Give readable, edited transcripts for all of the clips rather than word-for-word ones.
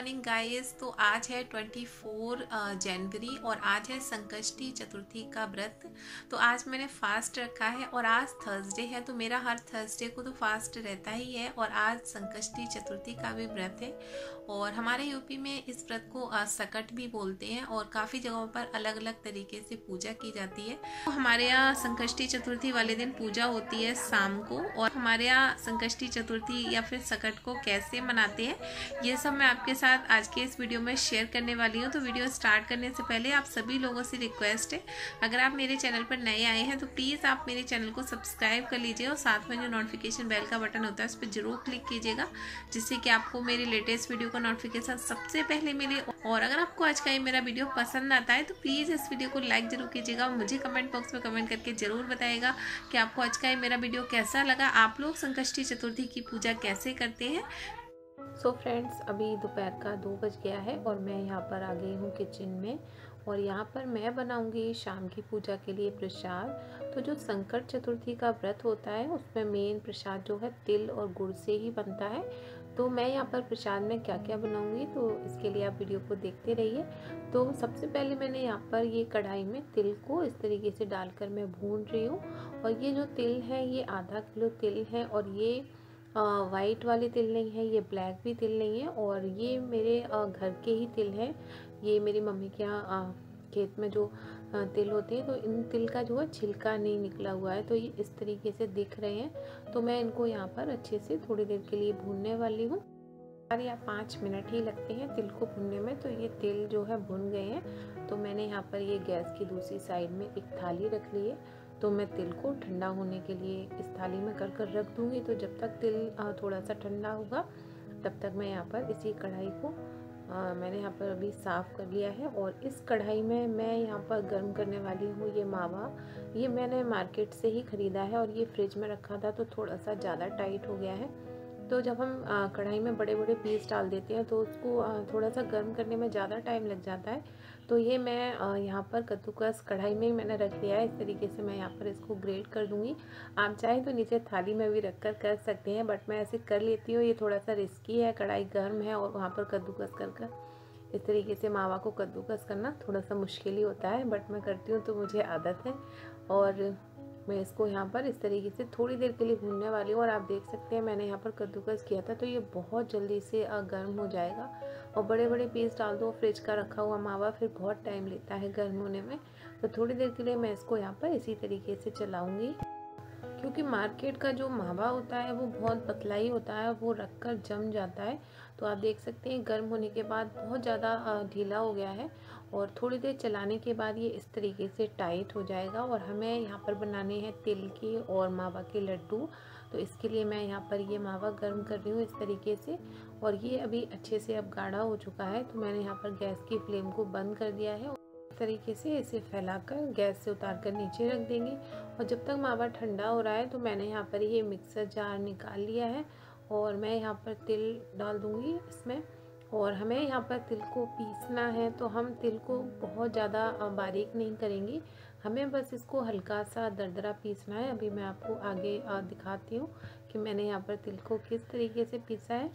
Morning guys. तो आज है 24 जनवरी और आज है संकष्टी चतुर्थी का व्रत। तो आज मैंने फास्ट रखा है और आज थर्सडे है, तो मेरा हर थर्सडे को तो फास्ट रहता ही है और आज संकष्टी चतुर्थी का भी व्रत है। और हमारे यूपी में इस व्रत को सकट भी बोलते हैं और काफ़ी जगहों पर अलग अलग तरीके से पूजा की जाती है। तो हमारे यहाँ संकष्टी चतुर्थी वाले दिन पूजा होती है शाम को। और हमारे यहाँ संकष्टी चतुर्थी या फिर सकट को कैसे मनाते हैं ये सब मैं आपके साथ आज के इस वीडियो में शेयर करने वाली हूँ। तो वीडियो स्टार्ट करने से पहले आप सभी लोगों से रिक्वेस्ट है, अगर आप मेरे चैनल पर नए आए हैं तो प्लीज़ आप मेरे चैनल को सब्सक्राइब कर लीजिए और साथ में जो नोटिफिकेशन बेल का बटन होता है उस पर जरूर क्लिक कीजिएगा, जिससे कि आपको मेरी लेटेस्ट वीडियो का नोटिफिकेशन सबसे पहले मिले। और अगर आपको आज का ये मेरा वीडियो पसंद आता है तो प्लीज़ इस वीडियो को लाइक जरूर कीजिएगा और मुझे कमेंट बॉक्स में कमेंट करके जरूर बताइएगा कि आपको आज का ये मेरा वीडियो कैसा लगा, आप लोग संकष्टी चतुर्थी की पूजा कैसे करते हैं। सो फ्रेंड्स, अभी दोपहर का 2 बज गया है और मैं यहाँ पर आ गई हूँ किचन में और यहाँ पर मैं बनाऊँगी शाम की पूजा के लिए प्रसाद। तो जो संकट चतुर्थी का व्रत होता है उसमें मेन प्रसाद जो है तिल और गुड़ से ही बनता है। तो मैं यहाँ पर प्रसाद में क्या क्या बनाऊँगी तो इसके लिए आप वीडियो को देखते रहिए। तो सबसे पहले मैंने यहाँ पर ये कढ़ाई में तिल को इस तरीके से डालकर मैं भून रही हूँ। और ये जो तिल है ये आधा किलो तिल है और ये वाइट वाले तिल नहीं है, ये ब्लैक भी तिल नहीं है और ये मेरे घर के ही तिल हैं। ये मेरी मम्मी के यहाँ खेत में जो तिल होते हैं, तो इन तिल का जो है छिलका नहीं निकला हुआ है, तो ये इस तरीके से दिख रहे हैं। तो मैं इनको यहाँ पर अच्छे से थोड़ी देर के लिए भूनने वाली हूँ। 4 या 5 मिनट ही लगते हैं तिल को भुनने में। तो ये तिल जो है भुन गए हैं। तो मैंने यहाँ पर ये गैस की दूसरी साइड में एक थाली रख ली है। तो मैं तिल को ठंडा होने के लिए इस थाली में कर रख दूँगी। तो जब तक तिल थोड़ा सा ठंडा होगा तब तक मैं यहाँ पर इसी कढ़ाई को मैंने यहाँ पर अभी साफ़ कर लिया है। और इस कढ़ाई में मैं यहाँ पर गर्म करने वाली हूँ ये मावा। ये मैंने मार्केट से ही ख़रीदा है और ये फ्रिज में रखा था तो थोड़ा सा ज़्यादा टाइट हो गया है। तो जब हम कढ़ाई में बड़े बड़े पीस डाल देते हैं तो उसको थोड़ा सा गर्म करने में ज़्यादा टाइम लग जाता है। तो ये मैं यहाँ पर कद्दूकस कढ़ाई में ही मैंने रख लिया है। इस तरीके से मैं यहाँ पर इसको ग्रेट कर दूँगी। आप चाहें तो नीचे थाली में भी रख कर सकते हैं, बट मैं ऐसे कर लेती हूँ। ये थोड़ा सा रिस्की है, कढ़ाई गर्म है और वहाँ पर कद्दूकस कर इस तरीके से मावा को कद्दूकस करना थोड़ा सा मुश्किल ही होता है, बट मैं करती हूँ तो मुझे आदत है। और मैं इसको यहाँ पर इस तरीके से थोड़ी देर के लिए भूनने वाली हूँ। और आप देख सकते हैं मैंने यहाँ पर कद्दूकस किया था तो ये बहुत जल्दी से गर्म हो जाएगा। और बड़े बड़े पीस डाल दो, फ्रिज का रखा हुआ मावा फिर बहुत टाइम लेता है गर्म होने में। तो थोड़ी देर के लिए मैं इसको यहाँ पर इसी तरीके से चलाऊँगी, क्योंकि मार्केट का जो मावा होता है वो बहुत पतला ही होता है, वो रख कर जम जाता है। तो आप देख सकते हैं गर्म होने के बाद बहुत ज़्यादा ढीला हो गया है और थोड़ी देर चलाने के बाद ये इस तरीके से टाइट हो जाएगा। और हमें यहाँ पर बनाने हैं तिल के और मावा के लड्डू। तो इसके लिए मैं यहाँ पर ये मावा गर्म कर रही हूँ इस तरीके से। और ये अभी अच्छे से अब गाढ़ा हो चुका है तो मैंने यहाँ पर गैस की फ्लेम को बंद कर दिया है। इस तरीके से इसे फैलाकर गैस से उतार कर नीचे रख देंगे। और जब तक मावा ठंडा हो रहा है तो मैंने यहाँ पर ये मिक्सर जार निकाल लिया है और मैं यहाँ पर तिल डाल दूँगी इसमें। और हमें यहाँ पर तिल को पीसना है, तो हम तिल को बहुत ज़्यादा बारीक नहीं करेंगे, हमें बस इसको हल्का सा दरदरा पीसना है। अभी मैं आपको आगे दिखाती हूँ कि मैंने यहाँ पर तिल को किस तरीके से पीसा है।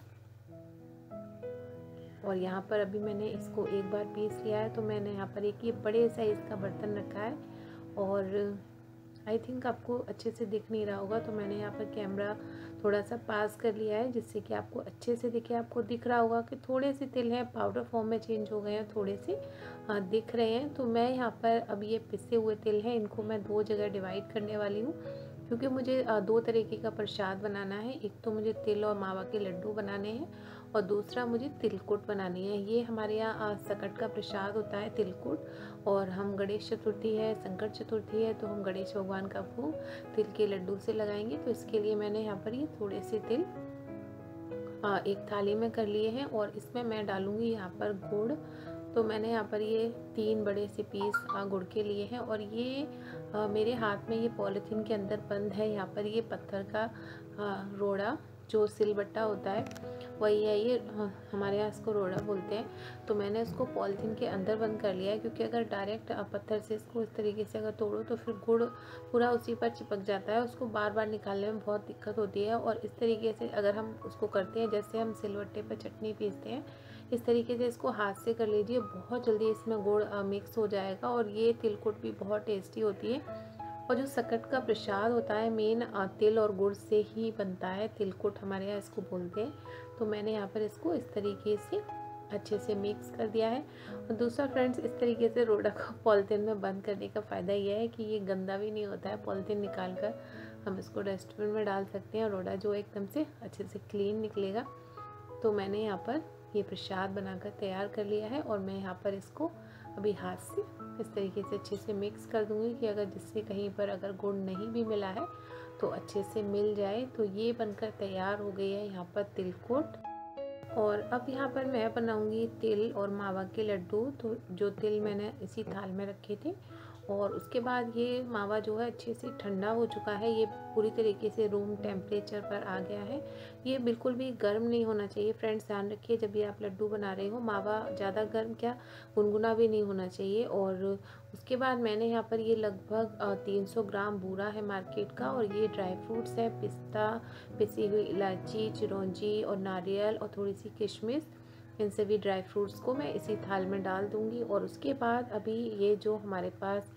और यहाँ पर अभी मैंने इसको एक बार पीस लिया है। तो मैंने यहाँ पर एक ये बड़े साइज़ का बर्तन रखा है और आई थिंक आपको अच्छे से दिख नहीं रहा होगा, तो मैंने यहाँ पर कैमरा थोड़ा सा पास कर लिया है जिससे कि आपको अच्छे से दिखे। आपको दिख रहा होगा कि थोड़े से तिल हैं पाउडर फॉर्म में चेंज हो गए हैं, थोड़े से दिख रहे हैं। तो मैं यहाँ पर अब ये पिसे हुए तिल हैं, इनको मैं 2 जगह डिवाइड करने वाली हूँ, क्योंकि मुझे 2 तरीके का प्रसाद बनाना है। एक तो मुझे तिल और मावा के लड्डू बनाने हैं और दूसरा मुझे तिलकुट बनानी है। ये हमारे यहाँ सकट का प्रसाद होता है तिलकुट। और हम गणेश चतुर्थी है, संकट चतुर्थी है, तो हम गणेश भगवान का भोग तिल के लड्डू से लगाएंगे। तो इसके लिए मैंने यहाँ पर ये थोड़े से तिल एक थाली में कर लिए हैं और इसमें मैं डालूँगी यहाँ पर गुड़। तो मैंने यहाँ पर ये 3 बड़े से पीस गुड़ के लिए हैं और ये मेरे हाथ में ये पॉलीथीन के अंदर बंद है। यहाँ पर ये पत्थर का रोड़ा जो सिलबट्टा होता है वही है, ये हमारे यहाँ इसको रोड़ा बोलते हैं। तो मैंने इसको पॉलीथीन के अंदर बंद कर लिया है, क्योंकि अगर डायरेक्ट पत्थर से इसको इस तरीके से अगर तोड़ो तो फिर गुड़ पूरा उसी पर चिपक जाता है, उसको बार बार निकालने में बहुत दिक्कत होती है। और इस तरीके से अगर हम उसको करते हैं जैसे हम सिलबट्टे पर चटनी पीसते हैं, इस तरीके से इसको हाथ से कर लीजिए, बहुत जल्दी इसमें गुड़ मिक्स हो जाएगा और ये तिलकुट भी बहुत टेस्टी होती है। और जो सकट का प्रसाद होता है मेन तिल और गुड़ से ही बनता है, तिलकुट हमारे यहाँ इसको बोलते हैं। तो मैंने यहाँ पर इसको इस तरीके से अच्छे से मिक्स कर दिया है। और दूसरा फ्रेंड्स, इस तरीके से रोड़ा को पॉलीथीन में बंद करने का फ़ायदा यह है कि ये गंदा भी नहीं होता है। पॉलीथीन निकाल कर हम इसको डस्टबिन में डाल सकते हैं और रोड़ा जो एकदम से अच्छे से क्लीन निकलेगा। तो मैंने यहाँ पर ये प्रसाद बनाकर तैयार कर लिया है और मैं यहाँ पर इसको अभी हाथ से इस तरीके से अच्छे से मिक्स कर दूँगी कि अगर जिससे कहीं पर अगर गुड़ नहीं भी मिला है तो अच्छे से मिल जाए। तो ये बनकर तैयार हो गई है यहाँ पर तिलकुट। और अब यहाँ पर मैं बनाऊंगी तिल और मावा के लड्डू। तो जो तिल मैंने इसी थाल में रखे थे और उसके बाद ये मावा जो है अच्छे से ठंडा हो चुका है, ये पूरी तरीके से रूम टेम्परेचर पर आ गया है। ये बिल्कुल भी गर्म नहीं होना चाहिए फ्रेंड्स, ध्यान रखिए जब भी आप लड्डू बना रहे हो, मावा ज़्यादा गर्म क्या गुनगुना भी नहीं होना चाहिए। और उसके बाद मैंने यहाँ पर ये लगभग 300 ग्राम बूरा है मार्केट का और ये ड्राई फ्रूट्स है, पिस्ता, पिसी हुई इलायची, चिरौंजी और नारियल और थोड़ी सी किशमिश। इन सभी ड्राई फ्रूट्स को मैं इसी थाल में डाल दूंगी। और उसके बाद अभी ये जो हमारे पास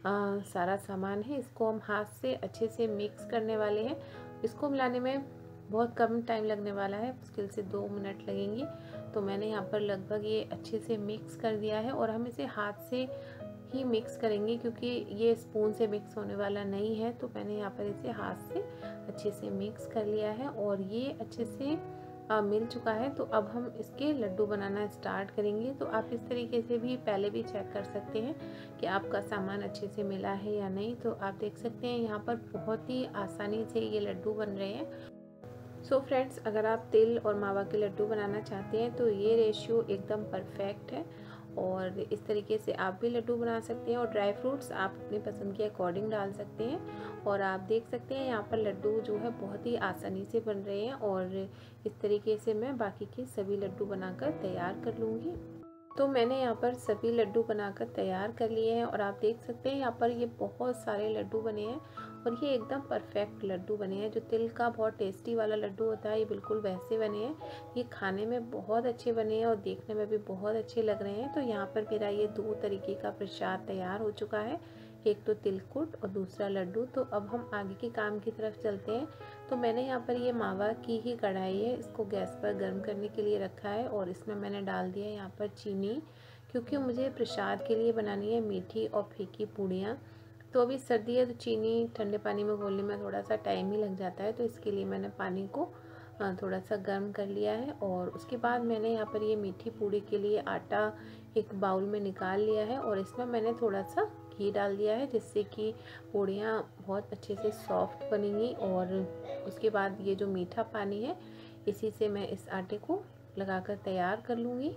सारा सामान है इसको हम हाथ से अच्छे से मिक्स करने वाले हैं। इसको मिलाने में बहुत कम टाइम लगने वाला है, मुश्किल से 2 मिनट लगेंगे। तो मैंने यहाँ पर लगभग ये अच्छे से मिक्स कर दिया है और हम इसे हाथ से ही मिक्स करेंगे क्योंकि ये स्पून से मिक्स होने वाला नहीं है। तो मैंने यहाँ पर इसे हाथ से अच्छे से मिक्स कर लिया है और ये अच्छे से मिल चुका है। तो अब हम इसके लड्डू बनाना स्टार्ट करेंगे। तो आप इस तरीके से भी पहले भी चेक कर सकते हैं कि आपका सामान अच्छे से मिला है या नहीं। तो आप देख सकते हैं यहाँ पर बहुत ही आसानी से ये लड्डू बन रहे हैं। सो फ्रेंड्स, अगर आप तिल और मावा के लड्डू बनाना चाहते हैं तो ये रेशियो एकदम परफेक्ट है और इस तरीके से आप भी लड्डू बना सकते हैं। और ड्राई फ्रूट्स आप अपनी पसंद के अकॉर्डिंग डाल सकते हैं। और आप देख सकते हैं यहाँ पर लड्डू जो है बहुत ही आसानी से बन रहे हैं और इस तरीके से मैं बाकी के सभी लड्डू बनाकर तैयार कर लूँगी। तो मैंने यहाँ पर सभी लड्डू बनाकर तैयार कर लिए हैं और आप देख सकते हैं यहाँ पर ये बहुत सारे लड्डू बने हैं और ये एकदम परफेक्ट लड्डू बने हैं। जो तिल का बहुत टेस्टी वाला लड्डू होता है ये बिल्कुल वैसे बने हैं। ये खाने में बहुत अच्छे बने हैं और देखने में भी बहुत अच्छे लग रहे हैं। तो यहाँ पर मेरा ये 2 तरीके का प्रसाद तैयार हो चुका है, एक तो तिलकुट और दूसरा लड्डू। तो अब हम आगे के काम की तरफ चलते हैं। तो मैंने यहाँ पर ये मावा की ही कढ़ाई है, इसको गैस पर गर्म करने के लिए रखा है और इसमें मैंने डाल दिया है यहाँ पर चीनी, क्योंकि मुझे प्रसाद के लिए बनानी है मीठी और फीकी पूड़ियाँ। तो अभी सर्दी है तो चीनी ठंडे पानी में घोलने में थोड़ा सा टाइम ही लग जाता है, तो इसके लिए मैंने पानी को थोड़ा सा गर्म कर लिया है। और उसके बाद मैंने यहाँ पर ये मीठी पूड़ी के लिए आटा एक बाउल में निकाल लिया है और इसमें मैंने थोड़ा सा घी डाल दिया है जिससे कि पूड़ियाँ बहुत अच्छे से सॉफ्ट बनेंगी। और उसके बाद ये जो मीठा पानी है इसी से मैं इस आटे को लगाकर तैयार कर लूँगी।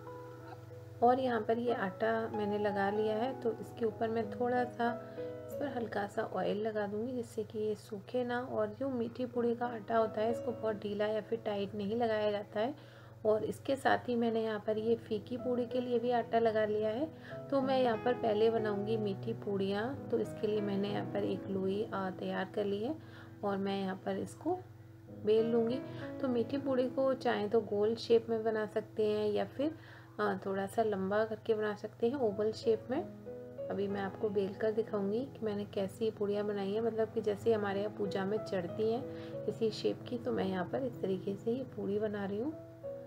और यहाँ पर ये आटा मैंने लगा लिया है तो इसके ऊपर मैं थोड़ा सा इस पर हल्का सा ऑयल लगा दूँगी जिससे कि ये सूखे ना। और जो मीठी पूड़ी का आटा होता है इसको बहुत ढीला या फिर टाइट नहीं लगाया जाता है। और इसके साथ ही मैंने यहाँ पर ये फीकी पूड़ी के लिए भी आटा लगा लिया है। तो मैं यहाँ पर पहले बनाऊँगी मीठी पूड़ियाँ, तो इसके लिए मैंने यहाँ पर एक लोई तैयार कर ली है और मैं यहाँ पर इसको बेल लूँगी। तो मीठी पूड़ी को चाहे तो गोल शेप में बना सकते हैं या फिर थोड़ा सा लंबा करके बना सकते हैं ओवल शेप में। अभी मैं आपको बेल कर दिखाऊंगी कि मैंने कैसी पूड़ियाँ बनाई हैं, मतलब कि जैसे हमारे यहाँ पूजा में चढ़ती हैं इसी शेप की। तो मैं यहाँ पर इस तरीके से ये पूड़ी बना रही हूँ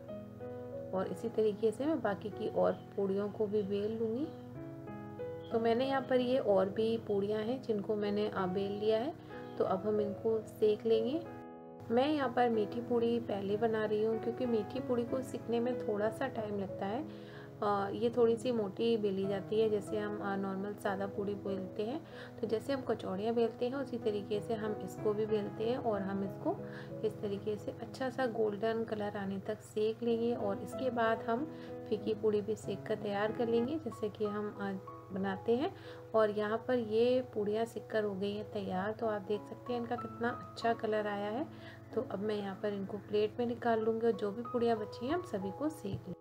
और इसी तरीके से मैं बाकी की और पूड़ियों को भी बेल लूँगी। तो मैंने यहाँ पर ये और भी पूड़ियाँ हैं जिनको मैंने बेल लिया है, तो अब हम इनको सेक लेंगे। मैं यहाँ पर मीठी पूड़ी पहले बना रही हूँ क्योंकि मीठी पूड़ी को सिकने में थोड़ा सा टाइम लगता है। ये थोड़ी सी मोटी बेली जाती है, जैसे हम नॉर्मल सादा पूड़ी बेलते हैं। तो जैसे हम कचौड़ियाँ बेलते हैं उसी तरीके से हम इसको भी बेलते हैं और हम इसको इस तरीके से अच्छा सा गोल्डन कलर आने तक सेक लेंगे। और इसके बाद हम फीकी पूड़ी भी सेक कर तैयार कर लेंगे जैसे कि हम बनाते हैं। और यहाँ पर ये पूड़ियाँ सिककर हो गई हैं तैयार। तो आप देख सकते हैं इनका कितना अच्छा कलर आया है। तो अब मैं यहाँ पर इनको प्लेट में निकाल लूँगी और जो भी पूड़ियाँ बची हैं हम सभी को सेक लेंगे। Hello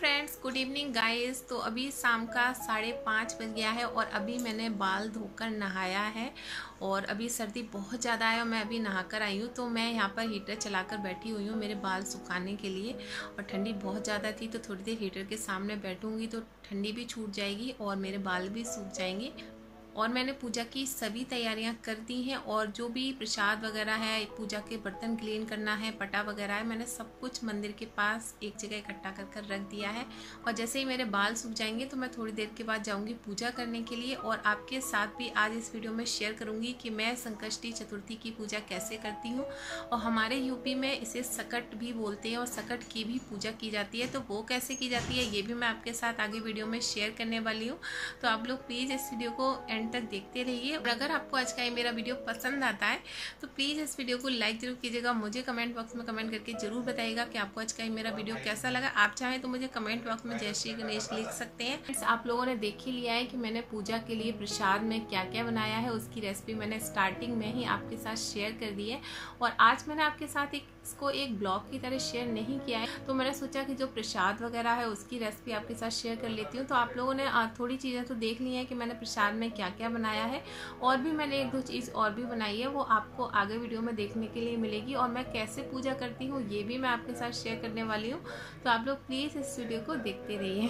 friends, good evening guys. तो अभी शाम का 5:30 बज गया है और अभी मैंने बाल धोकर नहाया है और अभी सर्दी बहुत ज़्यादा है और मैं अभी नहाकर आई हूँ। तो मैं यहाँ पर हीटर चलाकर बैठी हुई हूँ मेरे बाल सुखाने के लिए, और ठंडी बहुत ज़्यादा थी तो थोड़ी देर हीटर के सामने बैठूँगी तो ठंडी भी छूट जाएगी और मेरे बाल भी सूख जाएंगे। और मैंने पूजा की सभी तैयारियां कर दी हैं और जो भी प्रसाद वगैरह है, पूजा के बर्तन क्लीन करना है, पटा वगैरह है, मैंने सब कुछ मंदिर के पास एक जगह इकट्ठा कर कर रख दिया है। और जैसे ही मेरे बाल सूख जाएंगे तो मैं थोड़ी देर के बाद जाऊंगी पूजा करने के लिए और आपके साथ भी आज इस वीडियो में शेयर करूंगी कि मैं संकष्टी चतुर्थी की पूजा कैसे करती हूँ। और हमारे यूपी में इसे सकट भी बोलते हैं और सकट की भी पूजा की जाती है, तो वो कैसे की जाती है ये भी मैं आपके साथ आगे वीडियो में शेयर करने वाली हूँ। तो आप लोग प्लीज़ इस वीडियो को तक देखते रहिए। और अगर आपको आज का ये मेरा वीडियो पसंद आता है तो प्लीज़ इस वीडियो को लाइक जरूर कीजिएगा। मुझे कमेंट बॉक्स में कमेंट करके जरूर बताइएगा कि आपको आज का ये मेरा वीडियो कैसा लगा। आप चाहें तो मुझे कमेंट बॉक्स में जय श्री गणेश लिख सकते हैं। आप लोगों ने देख ही लिया है कि मैंने पूजा के लिए प्रसाद में क्या क्या बनाया है, उसकी रेसिपी मैंने स्टार्टिंग में ही आपके साथ शेयर कर दी है। और आज मैंने आपके साथ इसको एक ब्लॉग की तरह शेयर नहीं किया है, तो मैंने सोचा कि जो प्रसाद वगैरह है उसकी रेसिपी आपके साथ शेयर कर लेती हूँ। तो आप लोगों ने थोड़ी चीज़ें तो देख ली है कि मैंने प्रसाद में क्या क्या बनाया है, और भी मैंने एक दो चीज़ और भी बनाई है, वो आपको आगे वीडियो में देखने के लिए मिलेगी। और मैं कैसे पूजा करती हूँ ये भी मैं आपके साथ शेयर करने वाली हूँ। तो आप लोग प्लीज़ इस वीडियो को देखते रहिए।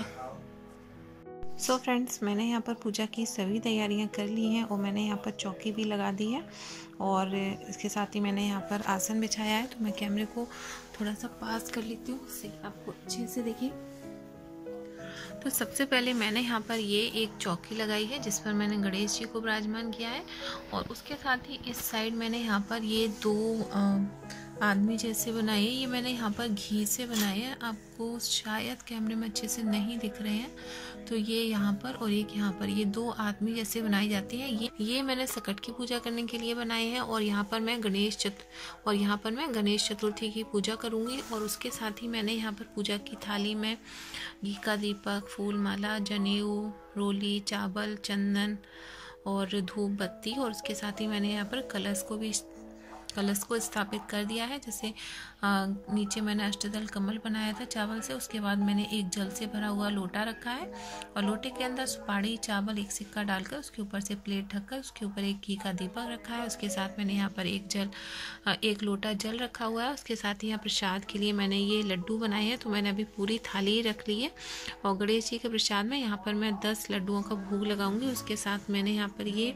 सो फ्रेंड्स, मैंने यहाँ पर पूजा की सभी तैयारियाँ कर ली हैं और मैंने यहाँ पर चौकी भी लगा दी है और इसके साथ ही मैंने यहाँ पर आसन बिछाया है। तो मैं कैमरे को थोड़ा सा पास कर लेती हूँ, इससे आपको अच्छे से देखिए। तो सबसे पहले मैंने यहाँ पर ये एक चौकी लगाई है जिस पर मैंने गणेश जी को विराजमान किया है, और उसके साथ ही इस साइड मैंने यहाँ पर ये दो आदमी जैसे बनाए हैं। ये मैंने यहाँ पर घी से बनाए हैं, आपको शायद कैमरे में अच्छे से नहीं दिख रहे हैं। तो ये यहाँ पर और एक यहाँ पर, ये दो आदमी जैसे बनाई जाती हैं। ये मैंने सकट की पूजा करने के लिए बनाए हैं। और यहाँ पर मैं गणेश चतुर्थी की पूजा करूँगी। और उसके साथ ही मैंने यहाँ पर पूजा की थाली में घी का दीपक, फूल माला, जनेऊ, रोली, चावल, चंदन और धूप बत्ती, और उसके साथ ही मैंने यहाँ पर कलश को स्थापित कर दिया है। जैसे नीचे मैंने अष्टदल कमल बनाया था चावल से, उसके बाद मैंने एक जल से भरा हुआ लोटा रखा है और लोटे के अंदर सुपारी, चावल, एक सिक्का डालकर उसके ऊपर से प्लेट ढककर उसके ऊपर एक घी का दीपक रखा है। उसके साथ मैंने यहाँ पर एक लोटा जल रखा हुआ है। उसके साथ ही यहाँ प्रसाद के लिए मैंने ये लड्डू बनाए हैं, तो मैंने अभी पूरी थाली रख ली है। और गणेश जी के प्रसाद में यहाँ पर मैं 10 लड्डुओं का भोग लगाऊंगी। उसके साथ मैंने यहाँ पर ये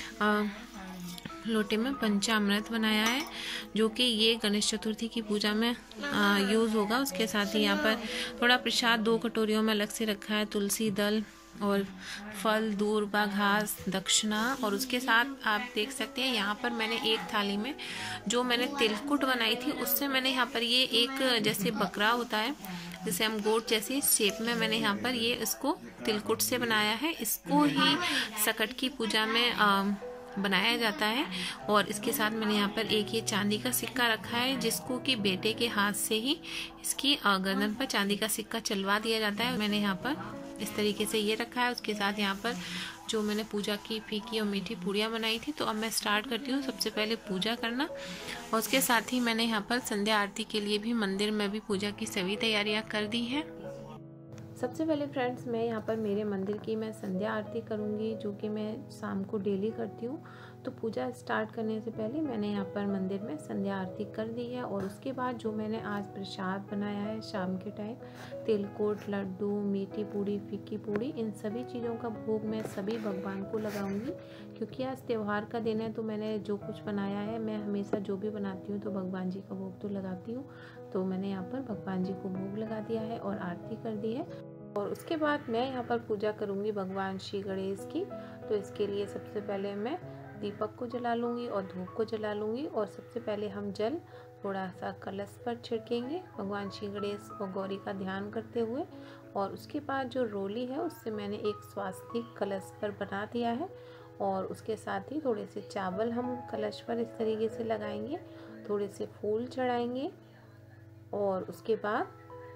लोटे में पंचामृत बनाया है, जो कि ये गणेश चतुर्थी की पूजा में यूज़ होगा। उसके साथ ही यहाँ पर थोड़ा प्रसाद 2 कटोरियों में अलग से रखा है, तुलसी दल और फल, दूर्वा, घास, दक्षिणा। और उसके साथ आप देख सकते हैं यहाँ पर मैंने एक थाली में जो मैंने तिलकुट बनाई थी, उससे मैंने यहाँ पर ये एक जैसे बकरा होता है, जैसे हम गोट जैसी शेप में मैंने यहाँ पर ये इसको तिलकुट से बनाया है। इसको ही सकट की पूजा में बनाया जाता है। और इसके साथ मैंने यहाँ पर एक ये चांदी का सिक्का रखा है, जिसको कि बेटे के हाथ से ही इसकी गर्दन पर चांदी का सिक्का चलवा दिया जाता है। मैंने यहाँ पर इस तरीके से ये रखा है। उसके साथ यहाँ पर जो मैंने पूजा की फीकी और मीठी पूड़ियाँ बनाई थी, तो अब मैं स्टार्ट करती हूँ सबसे पहले पूजा करना। और उसके साथ ही मैंने यहाँ पर संध्या आरती के लिए भी मंदिर में भी पूजा की सभी तैयारियाँ कर दी हैं। सबसे पहले फ्रेंड्स, मैं यहाँ पर मेरे मंदिर की मैं संध्या आरती करूँगी, जो कि मैं शाम को डेली करती हूँ। तो पूजा स्टार्ट करने से पहले मैंने यहाँ पर मंदिर में संध्या आरती कर दी है। और उसके बाद जो मैंने आज प्रसाद बनाया है शाम के टाइम, तिलकुट, लड्डू, मीठी पूड़ी, फीकी पूड़ी, इन सभी चीज़ों का भोग मैं सभी भगवान को लगाऊंगी। क्योंकि आज त्यौहार का दिन है, तो मैंने जो कुछ बनाया है, मैं हमेशा जो भी बनाती हूँ तो भगवान जी का भोग तो लगाती हूँ। तो मैंने यहाँ पर भगवान जी को भोग लगा दिया है और आरती कर दी है। और उसके बाद मैं यहाँ पर पूजा करूँगी भगवान श्री गणेश की। तो इसके लिए सबसे पहले मैं दीपक को जला लूँगी और धूप को जला लूँगी। और सबसे पहले हम जल थोड़ा सा कलश पर छिड़केंगे भगवान श्री गणेश और गौरी का ध्यान करते हुए। और उसके बाद जो रोली है उससे मैंने एक स्वास्तिक कलश पर बना दिया है। और उसके साथ ही थोड़े से चावल हम कलश पर इस तरीके से लगाएंगे, थोड़े से फूल चढ़ाएंगे। और उसके बाद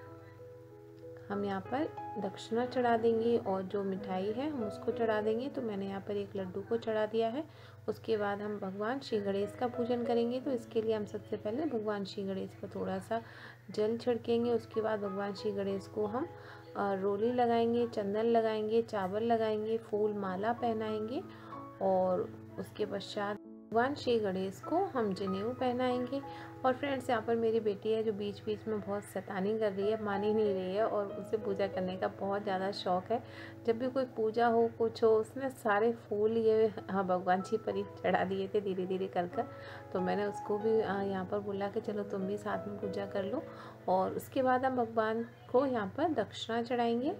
हम यहाँ पर दक्षिणा चढ़ा देंगे और जो मिठाई है हम उसको चढ़ा देंगे। तो मैंने यहाँ पर एक लड्डू को चढ़ा दिया है। उसके बाद हम भगवान श्री गणेश का पूजन करेंगे। तो इसके लिए हम सबसे पहले भगवान श्री गणेश पर थोड़ा सा जल छिड़केंगे। उसके बाद भगवान श्री गणेश को हम रोली लगाएंगे, चंदन लगाएंगे, चावल लगाएंगे, फूल माला पहनाएंगे और उसके पश्चात भगवान श्री गणेश को हम जनेऊ पहनाएंगे। और फ्रेंड्स, यहाँ पर मेरी बेटी है जो बीच बीच में बहुत शैतानी कर रही है, मान ही नहीं रही है और उसे पूजा करने का बहुत ज़्यादा शौक़ है। जब भी कोई पूजा हो, कुछ हो, उसने सारे फूल ये भगवान जी पर ही चढ़ा दिए थे धीरे धीरे कर कर। तो मैंने उसको भी यहाँ पर बोला कि चलो तुम भी साथ में पूजा कर लो। और उसके बाद हम भगवान को यहाँ पर दक्षिणा चढ़ाएंगे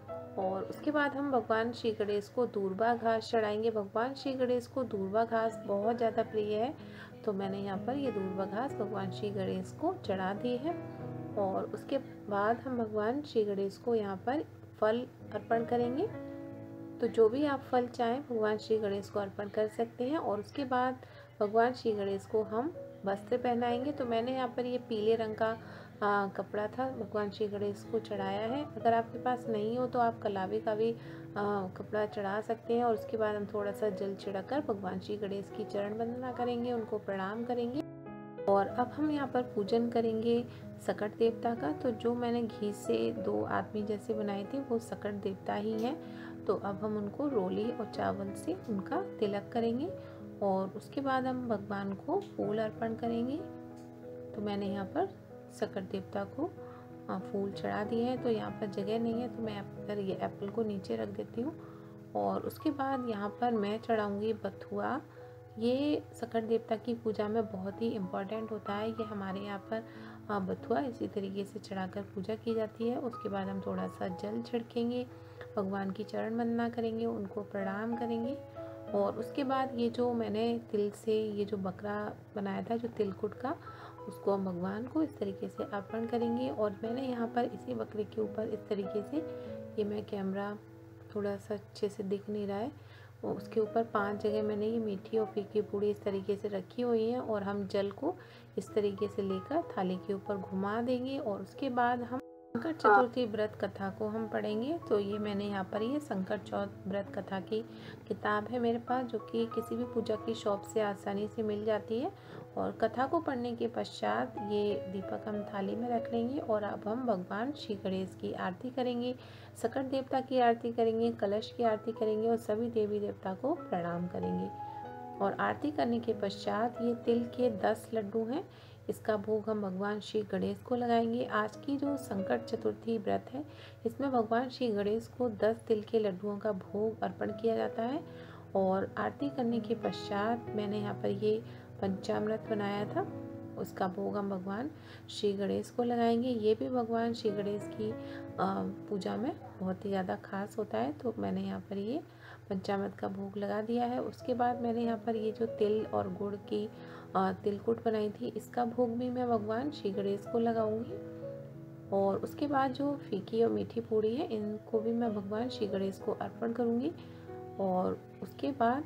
और उसके बाद हम भगवान श्री गणेश को दूर्वा घास चढ़ाएंगे। भगवान श्री गणेश को दूर्वा घास बहुत ज़्यादा प्रिय है, तो मैंने यहाँ पर ये दूर्वा घास भगवान श्री गणेश को चढ़ा दी है। और उसके बाद हम भगवान श्री गणेश को यहाँ पर फल अर्पण करेंगे। तो जो भी आप फल चाहें भगवान श्री गणेश को अर्पण कर सकते हैं। और उसके बाद भगवान श्री गणेश को हम वस्त्र पहनाएंगे। तो मैंने यहाँ पर ये पीले रंग का कपड़ा था भगवान श्री गणेश को चढ़ाया है। अगर आपके पास नहीं हो तो आप कलावी का भी कपड़ा चढ़ा सकते हैं। और उसके बाद हम थोड़ा सा जल छिड़क भगवान श्री गणेश की चरण वंदना करेंगे, उनको प्रणाम करेंगे। और अब हम यहाँ पर पूजन करेंगे सकट देवता का। तो जो मैंने घी से 2 आदमी जैसे बनाए थे वो सकट देवता ही हैं। तो अब हम उनको रोली और चावल से उनका तिलक करेंगे और उसके बाद हम भगवान को फूल अर्पण करेंगे। तो मैंने यहाँ पर सकट देवता को फूल चढ़ा दिए हैं। तो यहाँ पर जगह नहीं है तो मैं पर ये एप्पल को नीचे रख देती हूँ। और उसके बाद यहाँ पर मैं चढ़ाऊँगी बथुआ। ये सकट देवता की पूजा में बहुत ही इम्पॉर्टेंट होता है। ये हमारे यहाँ पर बथुआ इसी तरीके से चढ़ाकर पूजा की जाती है। उसके बाद हम थोड़ा सा जल छिड़केंगे, भगवान की चरण वंदना करेंगे, उनको प्रणाम करेंगे। और उसके बाद ये जो मैंने तिल से ये जो बकरा बनाया था जो तिलकुट का, उसको हम भगवान को इस तरीके से अर्पण करेंगे। और मैंने यहाँ पर इसी बकरे के ऊपर इस तरीके से, ये मैं कैमरा थोड़ा सा अच्छे से दिख नहीं रहा है, उसके ऊपर 5 जगह मैंने ये मीठी और फीकी पूड़ी इस तरीके से रखी हुई हैं। और हम जल को इस तरीके से लेकर थाली के ऊपर घुमा देंगे। और उसके बाद हम संकट चतुर्थी व्रत कथा को हम पढ़ेंगे। तो ये मैंने यहाँ पर ये संकट चौथ व्रत कथा की किताब है मेरे पास, जो कि किसी भी पूजा की शॉप से आसानी से मिल जाती है। और कथा को पढ़ने के पश्चात ये दीपक हम थाली में रख लेंगे। और अब हम भगवान श्री गणेश की आरती करेंगे, सकट देवता की आरती करेंगे, कलश की आरती करेंगे और सभी देवी देवता को प्रणाम करेंगे। और आरती करने के पश्चात ये तिल के 10 लड्डू हैं, इसका भोग हम भगवान श्री गणेश को लगाएंगे। आज की जो संकट चतुर्थी व्रत है इसमें भगवान श्री गणेश को 10 तिल के लड्डुओं का भोग अर्पण किया जाता है। और आरती करने के पश्चात मैंने यहाँ पर ये पंचामृत बनाया था, उसका भोग हम भगवान श्री गणेश को लगाएंगे। ये भी भगवान श्री गणेश की पूजा में बहुत ही ज़्यादा खास होता है। तो मैंने यहाँ पर ये पंचामृत का भोग लगा दिया है। उसके बाद मैंने यहाँ पर ये जो तिल और गुड़ की तिलकुट बनाई थी, इसका भोग भी मैं भगवान श्री गणेश को लगाऊंगी। और उसके बाद जो फीकी और मीठी पूड़ी है, इनको भी मैं भगवान श्री गणेश को अर्पण करूंगी। और उसके बाद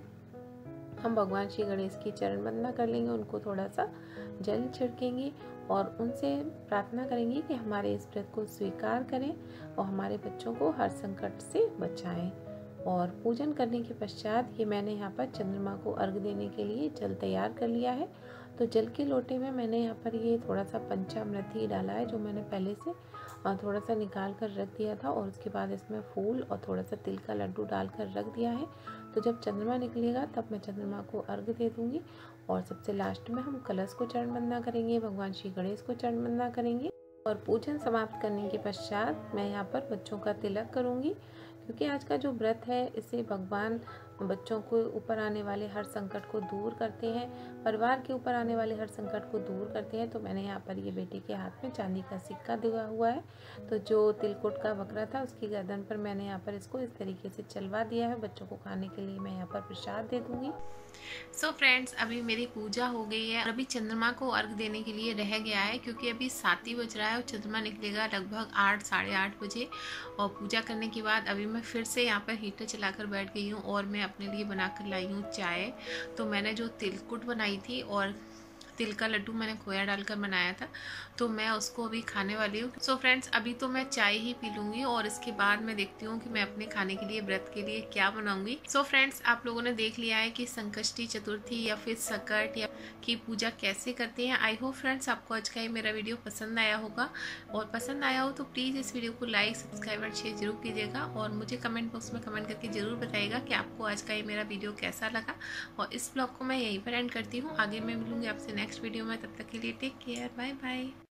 हम भगवान श्री गणेश की चरण वंदना कर लेंगे, उनको थोड़ा सा जल छिड़केंगे और उनसे प्रार्थना करेंगे कि हमारे इस व्रत को स्वीकार करें और हमारे बच्चों को हर संकट से बचाएं। और पूजन करने के पश्चात ये मैंने यहाँ पर चंद्रमा को अर्घ देने के लिए जल तैयार कर लिया है। तो जल के लोटे में मैंने यहाँ पर ये थोड़ा सा पंचामृत ही डाला है, जो मैंने पहले से थोड़ा सा निकाल कर रख दिया था। और उसके बाद इसमें फूल और थोड़ा सा तिल का लड्डू डालकर रख दिया है। तो जब चंद्रमा निकलेगा तब मैं चंद्रमा को अर्घ दे दूँगी। और सबसे लास्ट में हम कलश को चरण वंदना करेंगे, भगवान श्री गणेश को चरण वंदना करेंगे। और पूजन समाप्त करने के पश्चात मैं यहाँ पर बच्चों का तिलक करूँगी, क्योंकि आज का जो व्रत है इसे भगवान बच्चों को ऊपर आने वाले हर संकट को दूर करते हैं, परिवार के ऊपर आने वाले हर संकट को दूर करते हैं। तो मैंने यहाँ पर ये बेटी के हाथ में चांदी का सिक्का दिया हुआ है। तो जो तिलकुट का बकरा था उसकी गर्दन पर मैंने यहाँ पर इसको इस तरीके से चलवा दिया है। बच्चों को खाने के लिए मैं यहाँ पर प्रसाद दे दूँगी। सो फ्रेंड्स, अभी मेरी पूजा हो गई है और अभी चंद्रमा को अर्घ देने के लिए रह गया है, क्योंकि अभी 7 ही बज रहा है और चंद्रमा निकलेगा लगभग 8 साढ़े 8 बजे। और पूजा करने के बाद अभी मैं फिर से यहाँ पर हीटर चलाकर बैठ गई हूँ और मैं अपने लिए बनाकर लाई हूँ चाय। तो मैंने जो तिलकुट बनाई थी और तिल का लड्डू मैंने खोया डालकर बनाया था, तो मैं उसको अभी खाने वाली हूँ। सो फ्रेंड्स, अभी तो मैं चाय ही पी लूँगी और इसके बाद मैं देखती हूँ कि मैं अपने खाने के लिए, व्रत के लिए क्या बनाऊँगी। सो फ्रेंड्स, आप लोगों ने देख लिया है कि संकष्टी चतुर्थी या फिर सकट या की पूजा कैसे करते हैं। आई होप फ्रेंड्स आपको आज का ये मेरा वीडियो पसंद आया होगा, और पसंद आया हो तो प्लीज़ इस वीडियो को लाइक, सब्सक्राइब और शेयर जरूर कीजिएगा, और मुझे कमेंट बॉक्स में कमेंट करके जरूर बताइएगा कि आपको आज का ये मेरा वीडियो कैसा लगा। और इस ब्लॉग को मैं यहीं पर एंड करती हूँ। आगे मैं मिलूंगी आपसे नेक्स्ट वीडियो में, तब तक के लिए टेक केयर, बाय बाय।